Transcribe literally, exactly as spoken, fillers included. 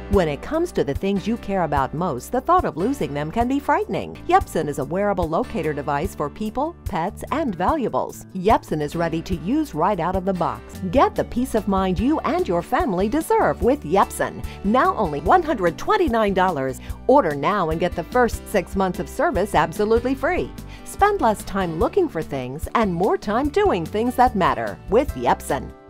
When it comes to the things you care about most, the thought of losing them can be frightening. Yepzon is a wearable locator device for people, pets, and valuables. Yepzon is ready to use right out of the box. Get the peace of mind you and your family deserve with Yepzon. Now only one hundred twenty-nine dollars. Order now and get the first six months of service absolutely free. Spend less time looking for things and more time doing things that matter with Yepzon.